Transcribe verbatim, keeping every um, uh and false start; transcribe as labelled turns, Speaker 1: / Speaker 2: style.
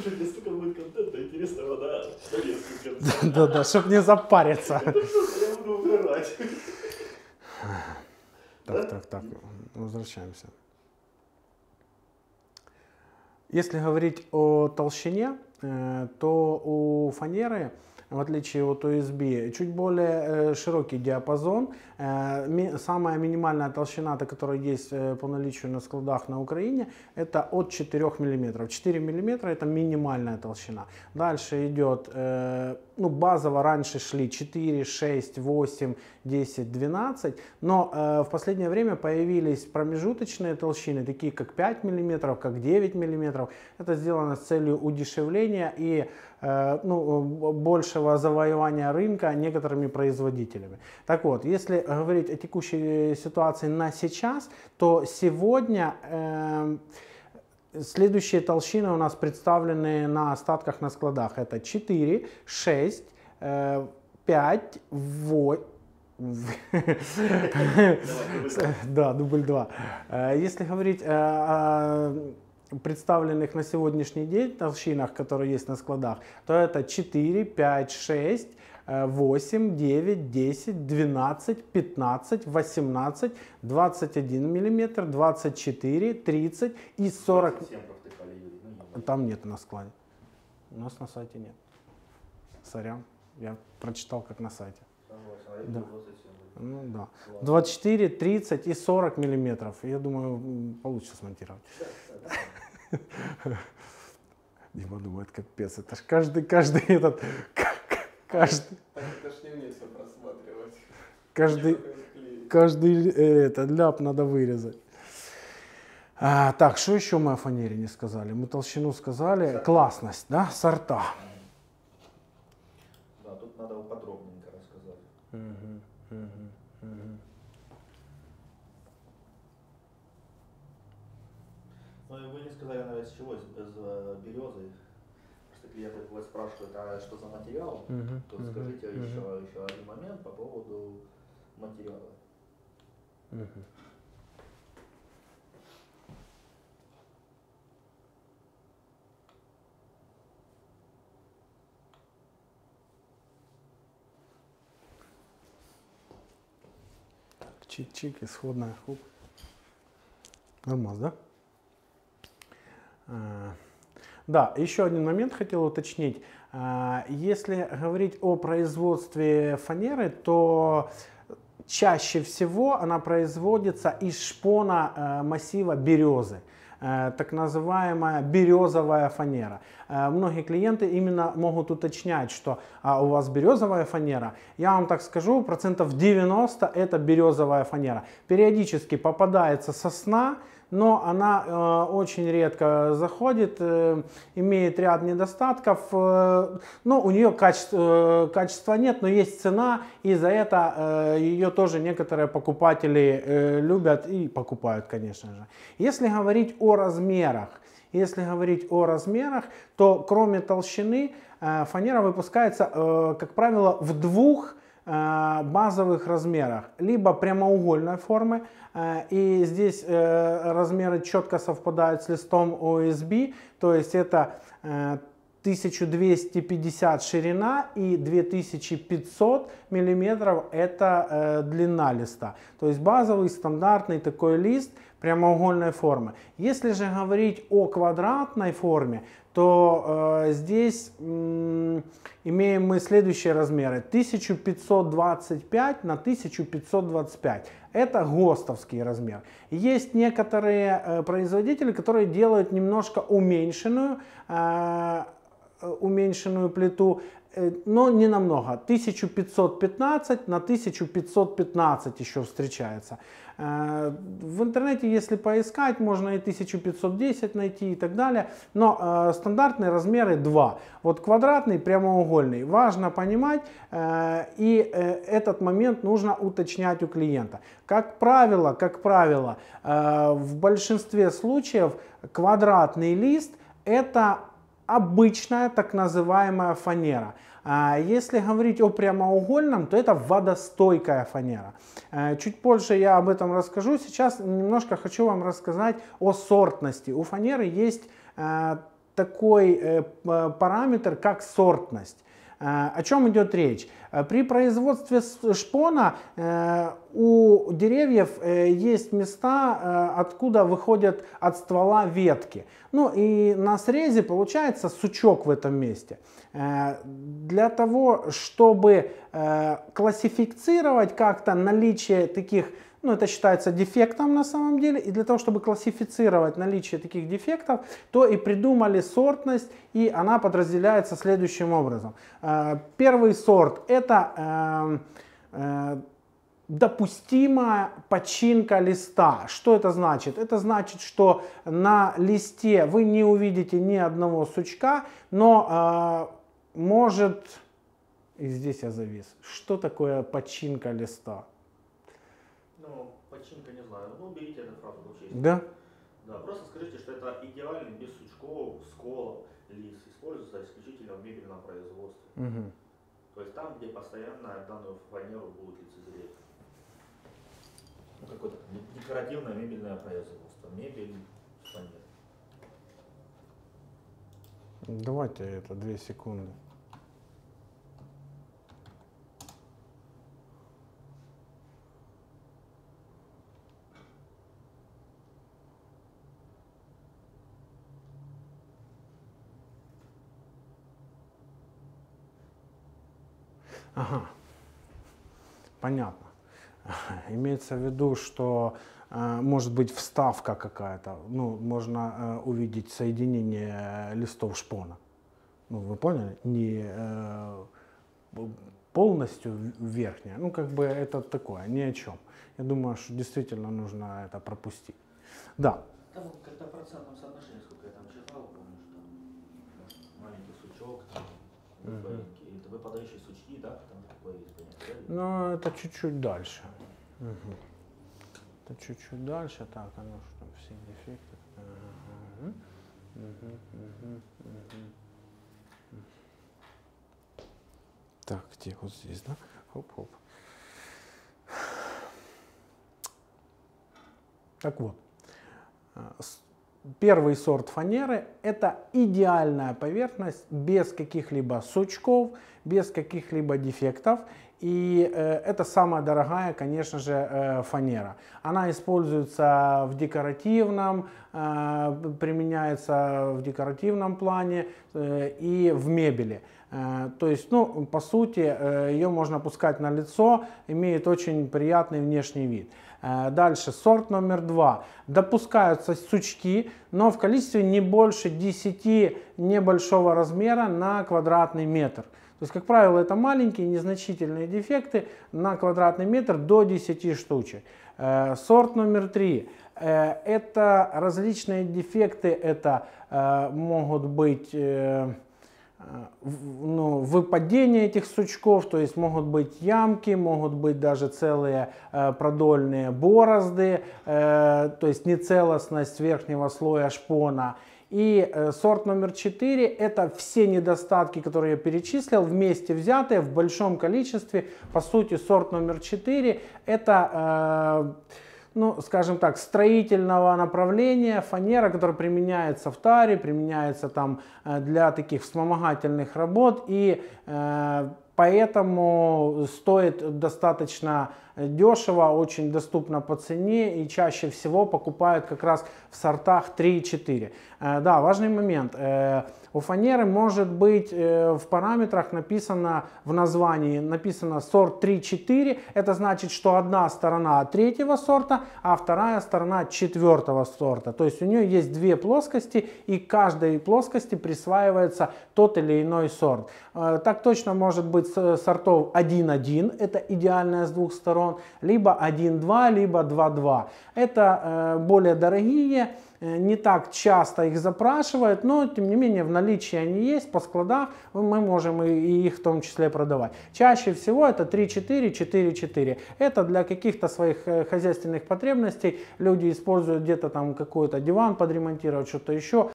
Speaker 1: что здесь столько будет контента интересного, да, что несколько.
Speaker 2: Да-да, чтобы не запариться.
Speaker 1: Это что-то я буду убирать.
Speaker 2: Так, так, так, возвращаемся. Если говорить о толщине, то у фанеры, в отличие от ю эс би, чуть более широкий диапазон. Самая минимальная толщина, которая есть по наличию на складах на Украине, это от четырёх миллиметров. четыре миллиметра это минимальная толщина. Дальше идет, ну, базово раньше шли четыре, шесть, восемь, десять, двенадцать, но в последнее время появились промежуточные толщины, такие как пять миллиметров, как девять миллиметров. Это сделано с целью удешевления и ну, большего завоевания рынка некоторыми производителями. Так вот, если говорить о текущей ситуации на сейчас, то сегодня э, следующие толщины у нас представлены на остатках на складах. Это четыре, шесть, пять, восемь. Да, дубль два. Если говорить о представленных на сегодняшний день толщинах, которые есть на складах, то это четыре, пять, шесть, восемь, девять, десять, двенадцать, пятнадцать, восемнадцать, двадцать один миллиметр, двадцать четыре, тридцать и сорок. Там нет на складе. У нас на сайте нет. Сорян, я прочитал как на сайте. Да. Ну, да. двадцать четыре, тридцать и сорок миллиметров. Я думаю, получится смонтировать. Дима думает, капец, это ж каждый, каждый этот, каждый,
Speaker 3: это ж не мне все просматривать.
Speaker 2: Каждый, каждый этот ляп надо вырезать. А, так, что еще мы о фанере не сказали? Мы толщину сказали, сорта. Классность, да, сорта.
Speaker 1: Да, тут надо подробненько рассказать.
Speaker 2: Угу, угу, угу.
Speaker 1: Ну, вы не сказали, наверное, с чего, из, из березы. Просто клиенты вас спрашивают, а что за материал,
Speaker 2: uh-huh,
Speaker 1: то
Speaker 2: uh-huh,
Speaker 1: скажите
Speaker 2: uh-huh.
Speaker 1: еще, еще один момент по поводу материала.
Speaker 2: Uh-huh. Чик-чик, исходная, хуп. Нормально, да? Да, еще один момент хотел уточнить. Если говорить о производстве фанеры, то чаще всего она производится из шпона массива березы, так называемая березовая фанера. Многие клиенты именно могут уточнять, что а, у вас березовая фанера. Я вам так скажу, процентов девяносто это березовая фанера. Периодически попадается сосна, но она э, очень редко заходит, э, имеет ряд недостатков, э, но у нее качества, э, качества нет, но есть цена, и за это э, ее тоже некоторые покупатели э, любят и покупают, конечно же. Если говорить о размерах, если говорить о размерах, то кроме толщины э, фанера выпускается, э, как правило, в двух базовых размерах, либо прямоугольной формы, и здесь размеры четко совпадают с листом о эс би, то есть это тысяча двести пятьдесят ширина и две тысячи пятьсот миллиметров это длина листа, то есть базовый стандартный такой лист прямоугольной формы. Если же говорить о квадратной форме, то э, здесь м, имеем мы следующие размеры: тысяча пятьсот двадцать пять на тысяча пятьсот двадцать пять. Это ГОСТовский размер. Есть некоторые э, производители, которые делают немножко уменьшенную, э, уменьшенную плиту, э, но не намного. тысяча пятьсот пятнадцать на тысяча пятьсот пятнадцать еще встречается. В интернете, если поискать, можно и тысяча пятьсот десять найти и так далее, но э, стандартные размеры два. Вот квадратный, прямоугольный. Важно понимать, э, и э, этот момент нужно уточнять у клиента. Как правило, как правило, э, в большинстве случаев квадратный лист это обычная так называемая фанера. Если говорить о прямоугольном, то это водостойкая фанера. Чуть позже я об этом расскажу. Сейчас немножко хочу вам рассказать о сортности. У фанеры есть такой параметр, как сортность. О чем идет речь? При производстве шпона у деревьев есть места, откуда выходят от ствола ветки. Ну и на срезе получается сучок в этом месте. Для того, чтобы классифицировать как-то наличие таких, ну это считается дефектом на самом деле, и для того, чтобы классифицировать наличие таких дефектов, то и придумали сортность, и она подразделяется следующим образом. Первый сорт — это допустимая починка листа. Что это значит? Это значит, что на листе вы не увидите ни одного сучка, но э, может... И здесь я завис. Что такое починка листа?
Speaker 1: Ну, починка, не знаю. Ну, уберите эту фразу вообще.
Speaker 2: Да?
Speaker 1: Да, просто скажите, что это идеальный, без сучков, сколов лист. Используется исключительно в мебельном производстве.
Speaker 2: Угу.
Speaker 1: То есть там, где постоянно данную фанеру будут лицезреть. Ну, какое-то декоративное мебельное производство. Мебель, фанера.
Speaker 2: Давайте это две секунды. Ага, понятно. Имеется в виду, что э, может быть вставка какая-то, ну, можно э, увидеть соединение листов шпона. Ну, вы поняли? Не э, полностью верхняя, ну, как бы это такое, ни о чем. Я думаю, что действительно нужно это пропустить. Да.
Speaker 1: Там как-то в процентном соотношении, сколько я там читал, помню, что там маленький сучок, там, uh-huh. выпадающие сучки, да, там такое есть понятие.
Speaker 2: Ну, это чуть-чуть дальше. Угу. Это чуть-чуть дальше. Так, а ну что там, все дефекты. Ага. Угу, угу, угу. Так, где? Вот здесь, да? Хоп-хоп. Так вот. Первый сорт фанеры — это идеальная поверхность, без каких-либо сучков, без каких-либо дефектов. И э, это самая дорогая, конечно же, э, фанера. Она используется в декоративном, э, применяется в декоративном плане э, и в мебели. Э, то есть, ну, по сути, э, ее можно пускать на лицо, имеет очень приятный внешний вид. Э, дальше, сорт номер два. Допускаются сучки, но в количестве не больше десяти небольшого размера на квадратный метр. То есть, как правило, это маленькие незначительные дефекты на квадратный метр до десяти штучек. Э, сорт номер три. Э, это различные дефекты, это э, могут быть э, ну, выпадение этих сучков, то есть могут быть ямки, могут быть даже целые э, продольные борозды, э, то есть нецелостность верхнего слоя шпона. И э, сорт номер четыре — это все недостатки, которые я перечислил, вместе взятые в большом количестве. По сути, сорт номер четыре — это, э, ну, скажем так, строительного направления фанера, которая применяется в таре, применяется там э, для таких вспомогательных работ. И э, поэтому стоит достаточно дешево, очень доступно по цене, и чаще всего покупают как раз в сортах три и четыре. Э, да, важный момент. Э, у фанеры может быть э, в параметрах написано, в названии написано сорт три четыре. Это значит, что одна сторона третьего сорта, а вторая сторона четвертого сорта. То есть у нее есть две плоскости, и к каждой плоскости присваивается тот или иной сорт. Э, так точно может быть сортов один один, это идеальная с двух сторон, либо один два, либо два два. Это э, более дорогие, э, не так часто их запрашивают, но тем не менее в наличии они есть, по складам мы можем и, и их в том числе продавать. Чаще всего это три четыре, четыре четыре. Это для каких-то своих э, хозяйственных потребностей люди используют где-то там какой-то диван подремонтировать, что-то еще.